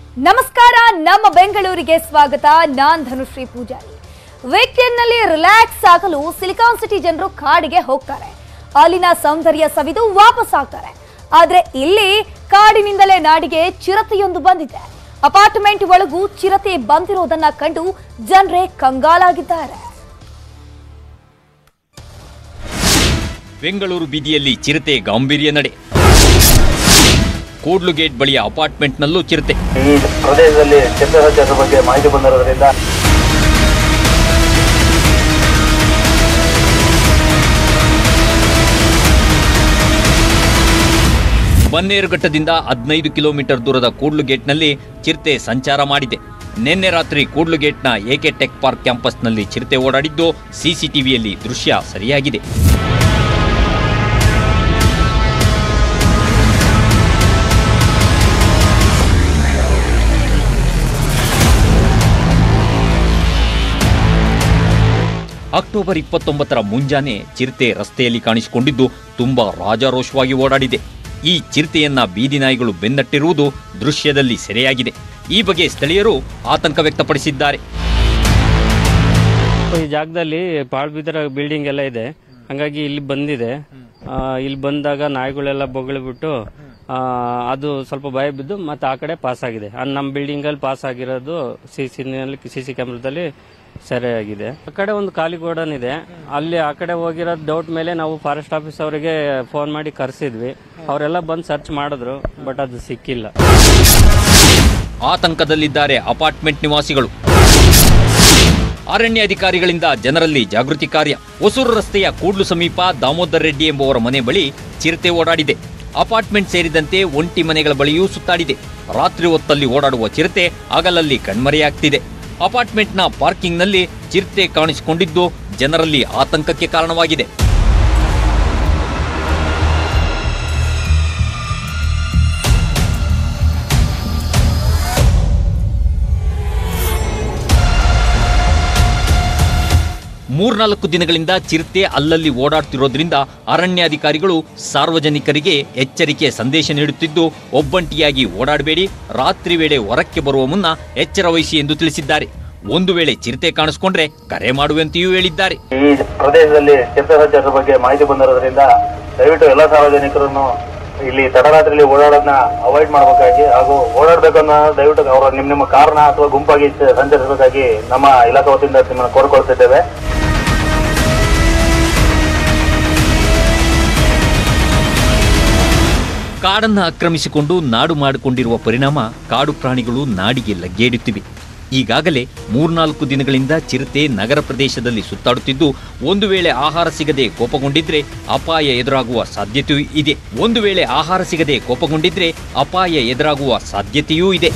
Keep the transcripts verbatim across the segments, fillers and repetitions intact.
ನಮಸ್ಕಾರ, ನಮ್ಮ ಬೆಂಗಳೂರಿಗೆ ಸ್ವಾಗತ. ನಾನ್ ಧನುಶ್ರೀ ಪೂಜಾರಿ. ವೀಕೆಂಡ್ ನಲ್ಲಿ ರಿಲ್ಯಾಕ್ಸ್ ಆಗಲು ಸಿಲಿಕಾನ್ ಸಿಟಿ ಜನರು ಕಾಡಿಗೆ ಹೋಗ್ತಾರೆ. ಅಲ್ಲಿನ ಸೌಂದರ್ಯ ಸವಿದು ವಾಪಸ್ ಆಗ್ತಾರೆ. ಆದ್ರೆ ಇಲ್ಲಿ ಕಾಡಿನಿಂದಲೇ ನಾಡಿಗೆ ಚಿರತೆಯೊಂದು ಬಂದಿದೆ. ಅಪಾರ್ಟ್ಮೆಂಟ್ ಒಳಗೂ ಚಿರತೆ ಬಂದಿರೋದನ್ನ ಕಂಡು ಜನರೇ ಕಂಗಾಲಾಗಿದ್ದಾರೆ. ಬೆಂಗಳೂರು ಬೀದಿಯಲ್ಲಿ ಚಿರತೆ ಗಾಂಭೀರ್ಯ ನಡೆ. ಕೂಡ್ಲು ಗೇಟ್ ಬಳಿಯ ಅಪಾರ್ಟ್ಮೆಂಟ್ನಲ್ಲೂ ಚಿರತೆ. ಈ ಪ್ರದೇಶದಲ್ಲಿ ಚಿರತೆ ಬಗ್ಗೆ ಮಾಹಿತಿ ಬಂದಿರೋದ್ರಿಂದ ಬನ್ನೇರುಘಟ್ಟದಿಂದ ಹದಿನೈದು ಕಿಲೋಮೀಟರ್ ದೂರದ ಕೂಡ್ಲು ಗೇಟ್ನಲ್ಲಿ ಚಿರತೆ ಸಂಚಾರ ಮಾಡಿದೆ. ನಿನ್ನೆ ರಾತ್ರಿ ಕೂಡ್ಲು ಗೇಟ್ನ ಎಕೆ ಟೆಕ್ ಪಾರ್ಕ್ ಕ್ಯಾಂಪಸ್ನಲ್ಲಿ ಚಿರತೆ ಓಡಾಡಿದ್ದು ಸಿಸಿಟಿವಿಯಲ್ಲಿ ದೃಶ್ಯ ಸರಿಯಾಗಿದೆ. ಅಕ್ಟೋಬರ್ ಇಪ್ಪತ್ತೊಂಬತ್ತರ ಮುಂಜಾನೆ ಚಿರತೆ ರಸ್ತೆಯಲ್ಲಿ ಕಾಣಿಸಿಕೊಂಡಿದ್ದು ತುಂಬಾ ರಾಜಾರೋಷವಾಗಿ ಓಡಾಡಿದೆ. ಈ ಚಿರತೆಯನ್ನ ಬೀದಿ ನಾಯಿಗಳು ಬೆನ್ನಟ್ಟಿರುವುದು ದೃಶ್ಯದಲ್ಲಿ ಸೆರೆಯಾಗಿದೆ. ಈ ಬಗ್ಗೆ ಸ್ಥಳೀಯರು ಆತಂಕ ವ್ಯಕ್ತಪಡಿಸಿದ್ದಾರೆ. ಈ ಜಾಗದಲ್ಲಿ ಪಾಳ್ಬಿದರ ಬಿಲ್ಡಿಂಗ್ ಎಲ್ಲ ಇದೆ, ಹಾಗಾಗಿ ಇಲ್ಲಿ ಬಂದಿದೆ. ಇಲ್ಲಿ ಬಂದಾಗ ನಾಯಿಗಳೆಲ್ಲ ಬೊಗಳಿಬಿಟ್ಟು ಅದು ಸ್ವಲ್ಪ ಭಯ ಬಿದ್ದು ಮತ್ತೆ ಆ ಕಡೆ ಪಾಸ್ ಆಗಿದೆ. ನಮ್ಮ ಬಿಲ್ಡಿಂಗ್ ಅಲ್ಲಿ ಪಾಸ್ ಆಗಿರೋದು ಸಿ ಸಿ ಸಿ ಕ್ಯಾಮ್ರಾದಲ್ಲಿ ಸರಿಯಾಗಿದೆ. ಆ ಕಡೆ ಒಂದು ಖಾಲಿ ಗೋಡನ್ ಇದೆ, ಅಲ್ಲಿ ಆ ಕಡೆ ಹೋಗಿರೋದು ಡೌಟ್ ಮೇಲೆ ನಾವು ಫಾರೆಸ್ಟ್ ಆಫೀಸ್ ಅವರಿಗೆ ಫೋನ್ ಮಾಡಿ ಕರೆಸಿದ್ವಿ. ಅವರೆಲ್ಲ ಬಂದು ಸರ್ಚ್ ಮಾಡಿದ್ರು, ಬಟ್ ಅದು ಸಿಕ್ಕಿಲ್ಲ. ಆತಂಕದಲ್ಲಿದ್ದಾರೆ ಅಪಾರ್ಟ್ಮೆಂಟ್ ನಿವಾಸಿಗಳು. ಅರಣ್ಯ ಅಧಿಕಾರಿಗಳಿಂದ ಜನರಲ್ಲಿ ಜಾಗೃತಿ ಕಾರ್ಯ. ಹೊಸೂರು ರಸ್ತೆಯ ಕೂಡ್ಲು ಸಮೀಪ ದಾಮೋದರ್ ರೆಡ್ಡಿ ಎಂಬುವರ ಮನೆ ಬಳಿ ಚಿರತೆ ಓಡಾಡಿದೆ. ಅಪಾರ್ಟ್ಮೆಂಟ್ ಸೇರಿದಂತೆ ಒಂಟಿ ಮನೆಗಳ ಬಳಿಯೂ ಸುತ್ತಾಡಿದೆ. ರಾತ್ರಿ ಹೊತ್ತಲ್ಲಿ ಓಡಾಡುವ ಚಿರತೆ ಹಗಲಲ್ಲಿ ಕಣ್ಮರೆಯಾಗ್ತಿದೆ. ಅಪಾರ್ಟ್ಮೆಂಟ್ನ ಪಾರ್ಕಿಂಗ್ನಲ್ಲಿ ಚಿರತೆ ಕಾಣಿಸಿಕೊಂಡಿದ್ದು ಜನರಲ್ಲಿ ಆತಂಕಕ್ಕೆ ಕಾರಣವಾಗಿದೆ. ಮೂರ್ನಾಲ್ಕು ದಿನಗಳಿಂದ ಚಿರತೆ ಅಲ್ಲಲ್ಲಿ ಓಡಾಡ್ತಿರೋದ್ರಿಂದ ಅರಣ್ಯಾಧಿಕಾರಿಗಳು ಸಾರ್ವಜನಿಕರಿಗೆ ಎಚ್ಚರಿಕೆ ಸಂದೇಶ ನೀಡುತ್ತಿದ್ದು, ಒಬ್ಬಂಟಿಯಾಗಿ ಓಡಾಡಬೇಡಿ, ರಾತ್ರಿ ವೇಳೆ ಹೊರಕ್ಕೆ ಬರುವ ಮುನ್ನ ಎಚ್ಚರ ವಹಿಸಿ ಎಂದು ತಿಳಿಸಿದ್ದಾರೆ. ಒಂದು ವೇಳೆ ಚಿರತೆ ಕಾಣಿಸಿಕೊಂಡ್ರೆ ಕರೆ ಮಾಡುವಂತೆಯೂ ಹೇಳಿದ್ದಾರೆ. ಈ ಪ್ರದೇಶದಲ್ಲಿ ಚಿರತೆ ಬಗ್ಗೆ ಮಾಹಿತಿ ಬಂದಿರೋದ್ರಿಂದ ದಯವಿಟ್ಟು ಎಲ್ಲ ಸಾರ್ವಜನಿಕರನ್ನು ಇಲ್ಲಿ ತಡರಾತ್ರಿಯಲ್ಲಿ ಓಡಾಡೋದನ್ನ ಅವಾಯ್ಡ್ ಮಾಡಬೇಕಾಗಿ ಹಾಗೂ ಓಡಾಡಬೇಕನ್ನ ದಯವಿಟ್ಟು ಅವರ ನಿಮ್ಮ ನಿಮ್ಮ ಕಾರ್ನ ಅಥವಾ ಗುಂಪಾಗಿ ಸಂಚರಿಸಬೇಕಾಗಿ ನಮ್ಮ ಇಲಾಖೆ ವತಿಯಿಂದ ನಿಮ್ಮನ್ನು ಕೋರಿಕೊಳ್ತಿದ್ದೇವೆ. ಕಾಡನ್ನು ಆಕ್ರಮಿಸಿಕೊಂಡು ನಾಡು ಮಾಡಿಕೊಂಡಿರುವ ಪರಿಣಾಮ ಕಾಡು ಪ್ರಾಣಿಗಳು ನಾಡಿಗೆ ಲಗ್ಗೆಯಿಡುತ್ತಿವೆ. ಈಗಾಗಲೇ ಮೂರ್ನಾಲ್ಕು ದಿನಗಳಿಂದ ಚಿರತೆ ನಗರ ಪ್ರದೇಶದಲ್ಲಿ ಸುತ್ತಾಡುತ್ತಿದ್ದು, ಒಂದು ವೇಳೆ ಆಹಾರ ಸಿಗದೆ ಕೋಪಗೊಂಡಿದ್ರೆ ಅಪಾಯ ಎದುರಾಗುವ ಸಾಧ್ಯತೆಯೂ ಇದೆ ಒಂದು ವೇಳೆ ಆಹಾರ ಸಿಗದೆ ಕೋಪಗೊಂಡಿದ್ರೆ ಅಪಾಯ ಎದುರಾಗುವ ಸಾಧ್ಯತೆಯೂ ಇದೆ.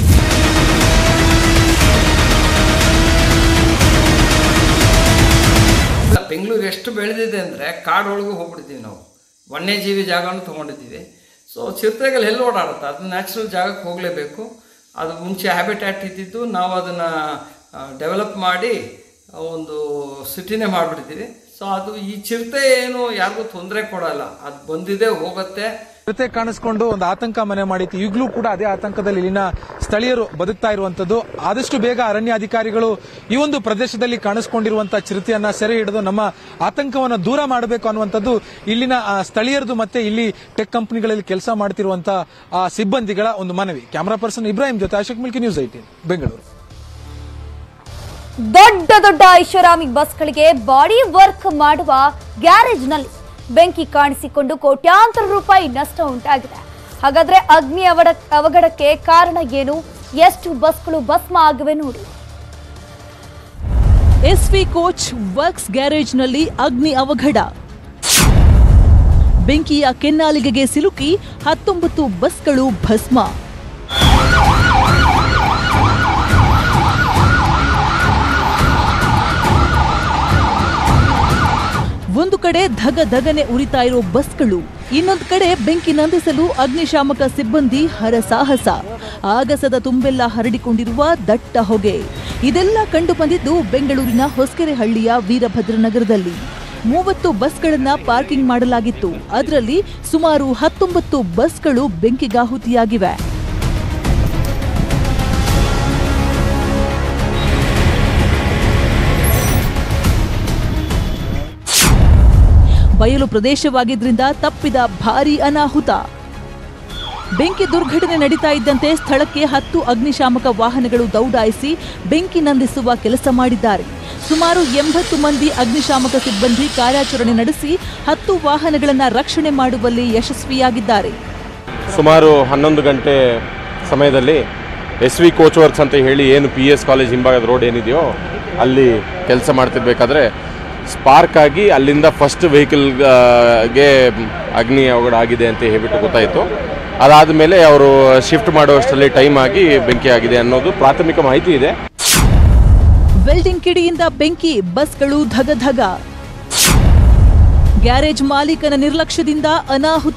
ಬೆಂಗಳೂರು ಎಷ್ಟು ಬೆಳೆದಿದೆ ಅಂದರೆ ಕಾಡೊಳಗೂ ಹೋಗ್ಬಿಡ್ತೀವಿ ನಾವು. ವನ್ಯಜೀವಿ ಜಾಗನೂ ತೊಗೊಂಡಿದ್ದೀವಿ. ಸೊ ಚಿರತೆಗಳು ಎಲ್ಲಿ ಓಡಾಡುತ್ತೆ, ಅದು ನ್ಯಾಚುರಲ್ ಜಾಗಕ್ಕೆ ಹೋಗಲೇಬೇಕು. ಅದು ಮುಂಚೆ ಹ್ಯಾಬಿಟ್ಯಾಟ್ ಇದ್ದಿದ್ದು, ನಾವು ಅದನ್ನು ಡೆವಲಪ್ ಮಾಡಿ ಒಂದು ಸಿಟಿನೇ ಮಾಡಿಬಿಡ್ತೀವಿ. ಸೊ ಅದು ಈ ಚಿರತೆ ಏನು ಯಾರಿಗೂ ತೊಂದರೆ ಕೊಡಲ್ಲ, ಅದು ಬಂದಿದೆ ಹೋಗುತ್ತೆ. ಚಿರತೆ ಕಾಣಿಸ್ಕೊಂಡು ಒಂದು ಆತಂಕ ಮನೆ ಮಾಡಿತ್ತು. ಈಗಲೂ ಕೂಡ ಅದೇ ಆತಂಕದಲ್ಲಿ ಇಲ್ಲಿನ ಸ್ಥಳೀಯರು ಬದುಕ್ತಾ ಇರುವಂತದ್ದು. ಆದಷ್ಟು ಬೇಗ ಅರಣ್ಯಾಧಿಕಾರಿಗಳು ಈ ಒಂದು ಪ್ರದೇಶದಲ್ಲಿ ಕಾಣಿಸ್ಕೊಂಡಿರುವಂತಹ ಚಿರತೆಯನ್ನ ಸೆರೆ ಹಿಡಿದು ನಮ್ಮ ಆತಂಕವನ್ನು ದೂರ ಮಾಡಬೇಕು ಅನ್ನುವಂಥದ್ದು ಇಲ್ಲಿನ ಸ್ಥಳೀಯರದು ಮತ್ತೆ ಇಲ್ಲಿ ಟೆಕ್ ಕಂಪನಿಗಳಲ್ಲಿ ಕೆಲಸ ಮಾಡ್ತಿರುವಂತಹ ಸಿಬ್ಬಂದಿಗಳ ಒಂದು ಮನವಿ. ಕ್ಯಾಮರಾ ಪರ್ಸನ್ ಇಬ್ರಾಹಿಂ ಜೊತೆ ಅಶೋಕ್ ಮಿಲ್ಕಿ, ನ್ಯೂಸ್ ಏಟೀನ್ ಬೆಂಗಳೂರು. ದೊಡ್ಡ ದೊಡ್ಡ ಐಷಾರಾಮಿ ಬಸ್ಗಳಿಗೆ ಬಾಡಿ ವರ್ಕ್ ಮಾಡುವ ಗ್ಯಾರೇಜ್ನಲ್ಲಿ ಬೆಂಕಿ ಕಾಣಿಸಿಕೊಂಡು ಕೋಟ್ಯಾಂತರ ರೂಪಾಯಿ ನಷ್ಟ ಉಂಟಾಗಿದೆ. ಹಾಗಾದ್ರೆ ಅಗ್ನಿ ಅವಘಡಕ್ಕೆ ಕಾರಣ ಏನು? ಎಷ್ಟು ಬಸ್ಗಳು ಭಸ್ಮ ಆಗಿವೆ ನೋಡಿ. ಎಸ್ವಿ ಕೋಚ್ ವರ್ಕ್ಸ್ ಗ್ಯಾರೇಜ್ನಲ್ಲಿ ಅಗ್ನಿ ಅವಘಡ. ಬೆಂಕಿಯ ಕೆನ್ನಾಲಿಗೆಗೆ ಸಿಲುಕಿ ಹತ್ತೊಂಬತ್ತು ಬಸ್ಗಳು ಭಸ್ಮ. ಒಂದು ಕಡೆ ಧಗ ಧಗನೆ ಉರಿತಾ ಇರೋ ಬಸ್ಗಳು, ಇನ್ನೊಂದು ಕಡೆ ಬೆಂಕಿ ನಂದಿಸಲು ಅಗ್ನಿಶಾಮಕ ಸಿಬ್ಬಂದಿ ಹರಸಾಹಸ. ಆಗಸದ ತುಂಬೆಲ್ಲ ಹರಡಿಕೊಂಡಿರುವ ದಟ್ಟ ಹೊಗೆ. ಇದೆಲ್ಲ ಕಂಡು ಬಂದಿದ್ದು ಬೆಂಗಳೂರಿನ ಹೊಸಕೆರೆಹಳ್ಳಿಯ ವೀರಭದ್ರನಗರದಲ್ಲಿ. ಮೂವತ್ತು ಬಸ್ಗಳನ್ನ ಪಾರ್ಕಿಂಗ್ ಮಾಡಲಾಗಿತ್ತು. ಅದರಲ್ಲಿ ಸುಮಾರು ಹತ್ತೊಂಬತ್ತು ಬಸ್ಗಳು ಬೆಂಕಿಗಾಹುತಿಯಾಗಿವೆ. ಬಯಲು ಪ್ರದೇಶವಾಗಿದ್ರಿಂದ ತಪ್ಪಿದ ಭಾರೀ ಅನಾಹುತ. ಬೆಂಕಿ ದುರ್ಘಟನೆ ನಡೀತಾ ಇದ್ದಂತೆ ಸ್ಥಳಕ್ಕೆ ಹತ್ತು ಅಗ್ನಿಶಾಮಕ ವಾಹನಗಳು ದೌಡಾಯಿಸಿ ಬೆಂಕಿ ನಂದಿಸುವ ಕೆಲಸ ಮಾಡಿದ್ದಾರೆ. ಸುಮಾರು ಎಂಬತ್ತು ಮಂದಿ ಅಗ್ನಿಶಾಮಕ ಸಿಬ್ಬಂದಿ ಕಾರ್ಯಾಚರಣೆ ನಡೆಸಿ ಹತ್ತು ವಾಹನಗಳನ್ನು ರಕ್ಷಣೆ ಮಾಡುವಲ್ಲಿ ಯಶಸ್ವಿಯಾಗಿದ್ದಾರೆ. ಸುಮಾರು ಹನ್ನೊಂದು ಗಂಟೆ ಸಮಯದಲ್ಲಿ ಎಸ್ ವಿ ಕೋಚ್ ವರ್ಕ್ಸ್ ಅಂತ ಹೇಳಿ ಏನು ಪಿ ಎಸ್ ಕಾಲೇಜ್ ಹಿಂಭಾಗದ ರೋಡ್ ಏನಿದೆಯೋ ಅಲ್ಲಿ ಕೆಲಸ ಮಾಡ್ತಿರ್ಬೇಕಾದ್ರೆ ಸ್ಪಾರ್ಕ್ ಆಗಿ ಅಲ್ಲಿಂದ ಫಸ್ಟ್ ವೆಹಿಕಲ್ಗೆ ಅಗ್ನಿ ಅವಘಡ ಆಗಿದೆ ಅಂತ ಹೇಳ್ಬಿಟ್ಟು ಗೊತ್ತಾಯಿತು. ಅದಾದ ಮೇಲೆ ಅವರು ಶಿಫ್ಟ್ ಮಾಡುವಷ್ಟರಲ್ಲಿ ಟೈಮ್ ಆಗಿ ಬೆಂಕಿ ಆಗಿದೆ ಅನ್ನೋದು ಪ್ರಾಥಮಿಕ ಮಾಹಿತಿ ಇದೆ. ವೆಲ್ಡಿಂಗ್ ಕಿಡಿಯಿಂದ ಬೆಂಕಿ, ಬಸ್ಗಳು ಧಗಧಗ. ಗ್ಯಾರೇಜ್ ಮಾಲೀಕನ ನಿರ್ಲಕ್ಷ್ಯದಿಂದ ಅನಾಹುತ.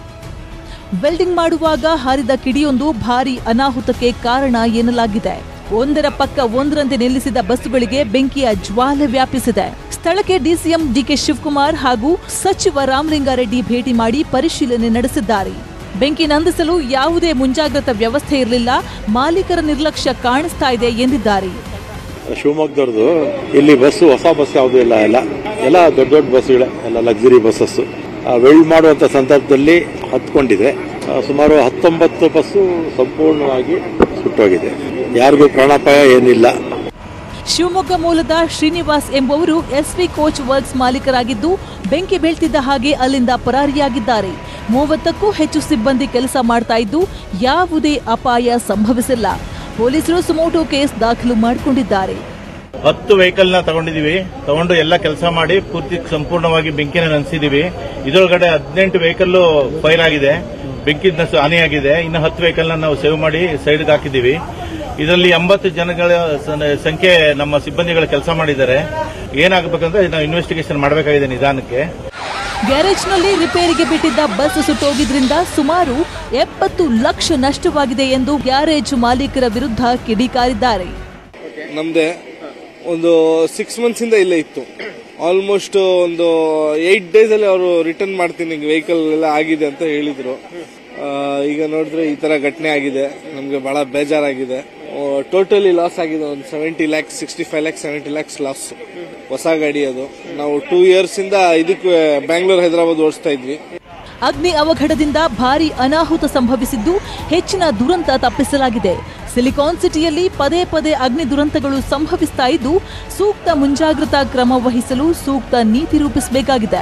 ವೆಲ್ಡಿಂಗ್ ಮಾಡುವಾಗ ಹಾರಿದ ಕಿಡಿಯೊಂದು ಭಾರೀ ಅನಾಹುತಕ್ಕೆ ಕಾರಣ ಎನ್ನಲಾಗಿದೆ. ಒಂದರ ಪಕ್ಕ ಒಂದರಂತೆ ನಿಲ್ಲಿಸಿದ ಬಸ್ಸುಗಳಿಗೆ ಬೆಂಕಿಯ ಜ್ವಾಲೆ ವ್ಯಾಪಿಸಿದೆ. ಸ್ಥಳಕ್ಕೆ ಡಿಸಿಎಂ ಡಿಕೆ ಶಿವಕುಮಾರ್ ಹಾಗೂ ಸಚಿವ ರಾಮಲಿಂಗಾರೆಡ್ಡಿ ಭೇಟಿ ಮಾಡಿ ಪರಿಶೀಲನೆ ನಡೆಸಿದ್ದಾರೆ. ಬೆಂಕಿ ನಂದಿಸಲು ಯಾವುದೇ ಮುಂಜಾಗ್ರತಾ ವ್ಯವಸ್ಥೆ ಇರಲಿಲ್ಲ, ಮಾಲೀಕರ ನಿರ್ಲಕ್ಷ್ಯ ಕಾಣಿಸ್ತಾ ಇದೆ ಎಂದಿದ್ದಾರೆ. ಶಿವಮೊಗ್ಗದವ್ರದ್ದು ಇಲ್ಲಿ ಬಸ್ಸು ಹೊಸ ಬಸ್ ಯಾವುದೂ ಇಲ್ಲ, ಎಲ್ಲ ಎಲ್ಲ ದೊಡ್ಡ ದೊಡ್ಡ ಬಸ್ಸುಗಳೇ, ಎಲ್ಲ ಲಕ್ಸುರಿ ಬಸ್ಸಸ್ಸು. ವೆಲ್ಡ್ ಮಾಡುವಂಥ ಸಂದರ್ಭದಲ್ಲಿ ಹತ್ಕೊಂಡಿದೆ. ಸುಮಾರು ಹತ್ತೊಂಬತ್ತು ಬಸ್ಸು ಸಂಪೂರ್ಣವಾಗಿ ಸುಟ್ಟೋಗಿದೆ. ಯಾರಿಗೂ ಪ್ರಾಣಾಪಾಯ ಏನಿಲ್ಲ. ಶಿವಮೊಗ್ಗ ಮೂಲದ ಶ್ರೀನಿವಾಸ್ ಎಂಬುವರು ಎಸ್ವಿ ಕೋಚ್ ವರ್ಕ್ಸ್ ಮಾಲೀಕರಾಗಿದ್ದು ಬೆಂಕಿ ಬೀಳ್ತಿದ್ದ ಹಾಗೆ ಅಲ್ಲಿಂದ ಪರಾರಿಯಾಗಿದ್ದಾರೆ. ಮೂವತ್ತಕ್ಕೂ ಹೆಚ್ಚು ಸಿಬ್ಬಂದಿ ಕೆಲಸ ಮಾಡ್ತಾ ಇದ್ದು ಯಾವುದೇ ಅಪಾಯ ಸಂಭವಿಸಿಲ್ಲ. ಪೊಲೀಸರು ಸುಮೋಟೋ ಕೇಸ್ ದಾಖಲು ಮಾಡಿಕೊಂಡಿದ್ದಾರೆ. ಹತ್ತು ವೆಹಿಕಲ್ ನ ತಗೊಂಡಿದೀವಿ. ತಗೊಂಡು ಎಲ್ಲ ಕೆಲಸ ಮಾಡಿ ಪೂರ್ತಿ ಸಂಪೂರ್ಣವಾಗಿ ಬೆಂಕಿನ ನಂದಿಸಿದೀವಿ. ಇದರೊಳಗಡೆ ಹದಿನೆಂಟು ವೆಹಿಕಲ್ ಫೈರ್ ಆಗಿದೆ, ಬೆಂಕಿ ಹಾನಿಯಾಗಿದೆ. ಇನ್ನು ಹತ್ತು ವೆಹಿಕಲ್ ನ ನಾವು ಸೇವ್ ಮಾಡಿ ಸೈಡ್ಗೆ ಹಾಕಿದೀವಿ. ಇದರಲ್ಲಿ ಎಂಬತ್ತು ಜನಗಳ ಸಂಖ್ಯೆ ನಮ್ಮ ಸಿಬ್ಬಂದಿಗಳು ಕೆಲಸ ಮಾಡಿದ್ದಾರೆ. ಏನಾಗಬೇಕಂದ್ರೆ ನಾವು ಇನ್ವೆಸ್ಟಿಗೇಷನ್ ಮಾಡಬೇಕಾಗಿದೆ ನಿಧಾನಕ್ಕೆ. ಗ್ಯಾರೇಜ್ನಲ್ಲಿ ರಿಪೇರಿಗೆ ಬಿಟ್ಟಿದ್ದ ಬಸ್ ಸುಟ್ಟೋಗಿದ್ರಿಂದ ಸುಮಾರು ಎಪ್ಪತ್ತು ಲಕ್ಷ ನಷ್ಟವಾಗಿದೆ ಎಂದು ಗ್ಯಾರೇಜ್ ಮಾಲೀಕರ ವಿರುದ್ಧ ಕಿಡಿಕಾರಿದ್ದಾರೆ. ನಮ್ದೆ ಒಂದು ಸಿಕ್ಸ್ ಮಂತ್ಸ್ ಇಂದ ಇಲ್ಲೇ ಇತ್ತು. ಆಲ್ಮೋಸ್ಟ್ ಒಂದು ಏಟ್ ಡೇಸ್ ಅಲ್ಲಿ ಅವರು ರಿಟರ್ನ್ ಮಾಡ್ತೀನಿ ವೆಹಿಕಲ್ ಎಲ್ಲ ಆಗಿದೆ ಅಂತ ಹೇಳಿದ್ರು. ಈಗ ನೋಡಿದ್ರೆ ಈ ತರ ಘಟನೆ ಆಗಿದೆ. ನಮ್ಗೆ ಬಹಳ ಬೇಜಾರಾಗಿದೆ. ಟೋಟಲಿ ಲಾಸ್ ಆಗಿದೆ ಒಂದು seventy lakhs sixty five lakhs seventy lakhs loss. ಹೊಸ ಗಾಡಿ ಅದು. ನಾವು ಟೂ ಇಯರ್ಸ್ ಇಂದ ಇದಕ್ಕೆ ಬ್ಯಾಂಗ್ಳೂರ್ ಹೈದರಾಬಾದ್ ಓಡಿಸ್ತಾ ಇದ್ವಿ. ಅಗ್ನಿ ಅವಘಡದಿಂದ ಭಾರೀ ಅನಾಹುತ ಸಂಭವಿಸಿದ್ದು ಹೆಚ್ಚಿನ ದುರಂತ ತಪ್ಪಿಸಲಾಗಿದೆ. ಸಿಲಿಕಾನ್ ಸಿಟಿಯಲ್ಲಿ ಪದೇ ಪದೇ ಅಗ್ನಿ ದುರಂತಗಳು ಸಂಭವಿಸ್ತಾ ಇದ್ದು ಸೂಕ್ತ ಮುಂಜಾಗ್ರತಾ ಕ್ರಮ ವಹಿಸಲು ಸೂಕ್ತ ನೀತಿ ರೂಪಿಸಬೇಕಾಗಿದೆ.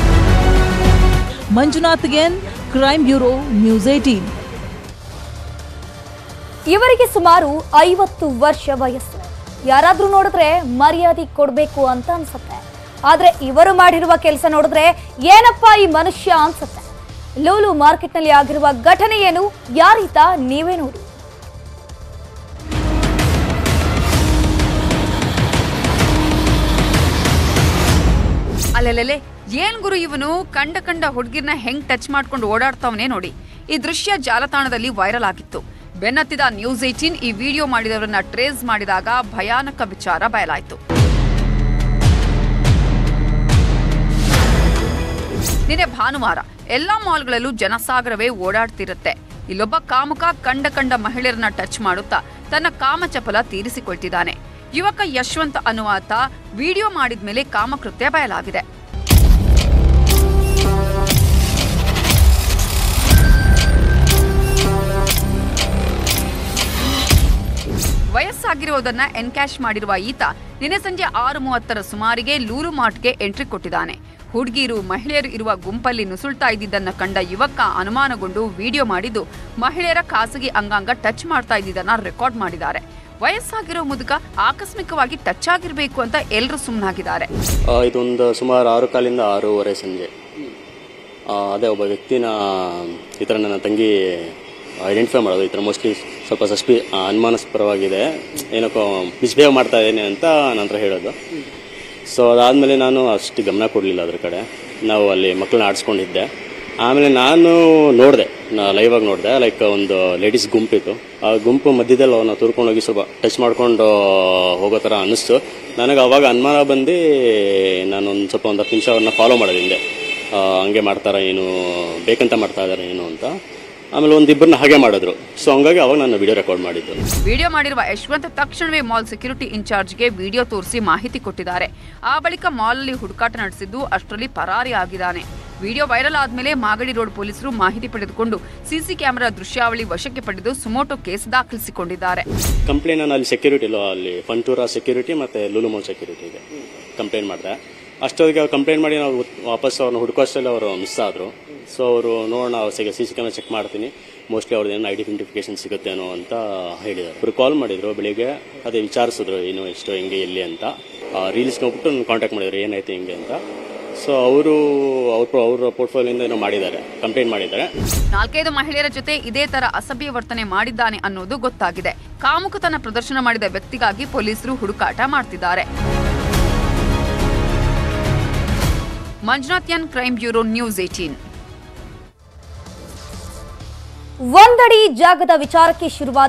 ಮಂಜುನಾಥ್ ಗೆನ್, ಕ್ರೈಮ್ ಬ್ಯೂರೋ, ನ್ಯೂಸ್ ಏಟೀನ್. ಇವರಿಗೆ ಸುಮಾರು ಐವತ್ತು ವರ್ಷ ವಯಸ್ಸು. ಯಾರಾದ್ರೂ ನೋಡಿದ್ರೆ ಮರ್ಯಾದೆ ಕೊಡಬೇಕು ಅಂತ ಅನ್ಸುತ್ತೆ. ಆದ್ರೆ ಇವರು ಮಾಡಿರುವ ಕೆಲಸ ನೋಡಿದ್ರೆ ಏನಪ್ಪಾ ಈ ಮನುಷ್ಯ ಅನ್ಸುತ್ತೆ. ಲೂಲು ಮಾರ್ಕೆಟ್ನಲ್ಲಿ ಆಗಿರುವ ಘಟನೆ ಏನು, ಯಾರೀತ ನೀವೇ ನೋಡಿ. ಅಲ್ಲೆಲ್ಲೆಲೆ ಏನ್ ಗುರು ಇವನು ಕಂಡ ಕಂಡ ಹುಡುಗಿರ್ನ ಹೆಂಗ್ ಟಚ್ ಮಾಡ್ಕೊಂಡು ಓಡಾಡ್ತಾವನೇ ನೋಡಿ. ಈ ದೃಶ್ಯ ಜಾಲತಾಣದಲ್ಲಿ ವೈರಲ್ ಆಗಿತ್ತು. ಬೆನ್ನತ್ತಿದ ನ್ಯೂಸ್ ಏಟೀನ್ ಈ ವಿಡಿಯೋ ಮಾಡಿದವರನ್ನ ಟ್ರೇಸ್ ಮಾಡಿದಾಗ ಭಯಾನಕ ವಿಚಾರ ಬಯಲಾಯಿತು. ನಿನ್ನೆ ಭಾನುವಾರ ಎಲ್ಲಾ ಮಾಲ್ಗಳಲ್ಲೂ ಜನಸಾಗರವೇ ಓಡಾಡ್ತಿರುತ್ತೆ. ಇಲ್ಲೊಬ್ಬ ಕಾಮುಕ ಕಂಡ ಕಂಡ ಮಹಿಳೆಯರನ್ನ ಟಚ್ ಮಾಡುತ್ತಾ ತನ್ನ ಕಾಮಚಪಲ ತೀರಿಸಿಕೊಳ್ತಿದ್ದಾನೆ. ಯುವಕ ಯಶವಂತ್ ಅನ್ನುವಾತ ವಿಡಿಯೋ ಮಾಡಿದ್ಮೇಲೆ ಕಾಮಕೃತ್ಯ ಬಯಲಾಗಿದೆ. ವಯಸ್ಸಾಗಿರುವುದನ್ನ ಎನ್ಕ್ಯಾಶ್ ಮಾಡಿರುವ ಈತ ನಿನ್ನೆ ಸಂಜೆ ಆರು ಮೂವತ್ತರ ಸುಮಾರಿಗೆ ಲೂಲು ಮಾರ್ಟ್ಗೆ ಎಂಟ್ರಿ ಕೊಟ್ಟಿದ್ದಾನೆ. ಹುಡುಗಿರು ಮಹಿಳೆಯರು ಇರುವ ಗುಂಪಲ್ಲಿ ನುಸುಳ್ತಾ ಇದ್ದಿದ್ದನ್ನ ಕಂಡ ಯುವಕ ಅನುಮಾನಗೊಂಡು ವಿಡಿಯೋ ಮಾಡಿದ್ದು ಮಹಿಳೆಯರ ಖಾಸಗಿ ಅಂಗಾಂಗ ಟಚ್ ಮಾಡ್ತಾ ಇದ್ದಿದ್ದನ್ನ ರೆಕಾರ್ಡ್ ಮಾಡಿದ್ದಾರೆ. ವಯಸ್ಸಾಗಿರೋ ಮುದುಕ ಆಕಸ್ಮಿಕವಾಗಿ ಟಚ್ ಆಗಿರಬೇಕು ಅಂತ ಎಲ್ಲರೂ ಸುಮ್ಮನಾಗಿದ್ದಾರೆ. ಇದೊಂದು ಸುಮಾರು ಆರು ಕಾಲಿಂದ ಆರೂವರೆ ಸಂಜೆ ಅದೇ ಒಬ್ಬ ವ್ಯಕ್ತಿನ ಈ ಥರ ನನ್ನ ತಂಗಿ ಐಡೆಂಟಿಫೈ ಮಾಡೋದು ಈ ಥರ ಮೋಸ್ಟ್ಲಿ ಸ್ವಲ್ಪ ಸಸ್ಪಿ ಅನುಮಾನಾಸ್ಪದವಾಗಿದೆ, ಏನಕ್ಕೋ ಮಿಸ್ಬಿಹೇವ್ ಮಾಡ್ತಾ ಇದ್ದೇನೆ ಅಂತ ನಂತರ ಹೇಳೋದು. ಸೊ ಅದಾದಮೇಲೆ ನಾನು ಅಷ್ಟು ಗಮನ ಕೊಡಲಿಲ್ಲ ಅದ್ರ ಕಡೆ. ನಾವು ಅಲ್ಲಿ ಮಕ್ಕಳನ್ನ ಆಡಿಸ್ಕೊಂಡಿದ್ದೆ. ಆಮೇಲೆ ನಾನು ನೋಡಿದೆ, ನಾ ಲೈವಾಗಿ ನೋಡಿದೆ, ಲೈಕ್ ಒಂದು ಲೇಡೀಸ್ ಗುಂಪಿತ್ತು. ಆ ಗುಂಪು ಮಧ್ಯದಲ್ಲಿ ಅವನ್ನ ತುರ್ಕೊಂಡೋಗಿ ಸ್ವಲ್ಪ ಟಚ್ ಮಾಡ್ಕೊಂಡು ಹೋಗೋ ಥರ ಅನ್ನಿಸ್ತು ನನಗೆ. ಅವಾಗ ಅನುಮಾನ ಬಂದು ನಾನೊಂದು ಸ್ವಲ್ಪ ಒಂದು ಹತ್ತು ನಿಮಿಷ ಅವ್ರನ್ನ ಫಾಲೋ ಮಾಡೋದು ಹಿಂದೆ, ಹಂಗೆ ಮಾಡ್ತಾರ ಏನು, ಬೇಕಂತ ಮಾಡ್ತಾ ಇದ್ದಾರೆ ಏನು ಅಂತ. ಆಮೇಲೆ ಒಂದಿಬ್ಬರನ್ನ ಹಾಗೆ ಮಾಡಿದ್ರು. ಸೊ ಹಂಗಾಗಿ ಅವಾಗ ನಾನು ವಿಡಿಯೋ ರೆಕಾರ್ಡ್ ಮಾಡಿದ್ದು. ವಿಡಿಯೋ ಮಾಡಿರುವ ಯಶವಂತ್ ತಕ್ಷಣವೇ ಮಾಲ್ ಸೆಕ್ಯೂರಿಟಿ ಇನ್ಚಾರ್ಜ್ಗೆ ವಿಡಿಯೋ ತೋರಿಸಿ ಮಾಹಿತಿ ಕೊಟ್ಟಿದ್ದಾರೆ. ಆ ಬಳಿಕ ಮಾಲ್ನಲ್ಲಿ ಹುಡುಕಾಟ ನಡೆಸಿದ್ದು ಅಷ್ಟರಲ್ಲಿ ಪರಾರಿ ಆಗಿದ್ದಾನೆ. ವಿಡಿಯೋ ವೈರಲ್ ಆದ್ಮೇಲೆ ಮಾಗಡಿ ರೋಡ್ ಪೊಲೀಸರು ಮಾಹಿತಿ ಪಡೆದುಕೊಂಡು ಸಿಸಿ ಕ್ಯಾಮೆರಾ ದೃಶ್ಯಾವಳಿ ವಶಕ್ಕೆ ಪಡೆದು ಸುಮೋಟೋ ಕೇಸ್ ದಾಖಲಿಸಿಕೊಂಡಿದ್ದಾರೆ. ಕಂಪ್ಲೇಂಟ್ ನಾನು ಅಲ್ಲಿ ಸೆಕ್ಯೂರಿಟಿ ಇಲ್ಲ, ಅಲ್ಲಿ ಫಂಟೂರಾ ಸೆಕ್ಯೂರಿಟಿ ಮತ್ತೆ ಲೂಲು ಮಾಲ್ ಸೆಕ್ಯೂರಿಟಿಗೆ ಕಂಪ್ಲೇಂಟ್ ಮಾಡಿದೆ. ಅಷ್ಟೊತ್ತಿಗೆ ಅವ್ರು ಕಂಪ್ಲೇಂಟ್ ಮಾಡಿ ನಾವು ವಾಪಸ್ ಅವ್ರನ್ನ ಹುಡುಕೋಷ್ಟಲ್ಲಿ ಅವರು ಮಿಸ್ ಆದರು. ಸೊ ಅವರು ನೋಡೋಣ ಅವ್ರಿಗೆ ಸಿ ಸಿ ಕ್ಯಾಮೆರಾ ಚೆಕ್ ಮಾಡ್ತೀನಿ, ಮೋಸ್ಟ್ಲಿ ಅವ್ರದ್ದು ಏನೋ ಐಡೆಂಟಿಫಿಕೇಶನ್ ಸಿಗುತ್ತೇನೋ ಅಂತ ಹೇಳಿದ್ದಾರೆ. ಅವರು ಕಾಲ್ ಮಾಡಿದ್ರು ಬೆಳಿಗ್ಗೆ, ಅದೇ ವಿಚಾರಿಸಿದ್ರು ಏನು ಎಷ್ಟು ಹೆಂಗೆ ಎಲ್ಲಿ ಅಂತ. ರೀಲ್ಸ್ ನೋಡ್ಬಿಟ್ಟು ನನ್ನ ಕಾಂಟ್ಯಾಕ್ಟ್ ಮಾಡಿದ್ರು ಏನಾಯ್ತು ಹಿಂಗೆ ಅಂತ. ಸೊ ಅವರು ಅವ್ರ ಅವ್ರ ಪೋರ್ಟ್ಫೋಲಿಯೋಯಿಂದ ಏನೋ ಮಾಡಿದ್ದಾರೆ, ಕಂಪ್ಲೇಂಟ್ ಮಾಡಿದ್ದಾರೆ. ನಾಲ್ಕೈದು ಮಹಿಳೆಯರ ಜೊತೆ ಇದೇ ತರ ಅಸಭ್ಯ ವರ್ತನೆ ಮಾಡಿದ್ದಾನೆ ಅನ್ನೋದು ಗೊತ್ತಾಗಿದೆ. ಕಾಮುಕತನ ಪ್ರದರ್ಶನ ಮಾಡಿದ ವ್ಯಕ್ತಿಗಾಗಿ ಪೊಲೀಸರು ಹುಡುಕಾಟ ಮಾಡ್ತಿದ್ದಾರೆ. Manjunath N, crime bureau, news eighteen. ಒಂದಡಿ ಜಾಗದ ವಿಚಾರಕ್ಕೆ ಶುರುವಾದ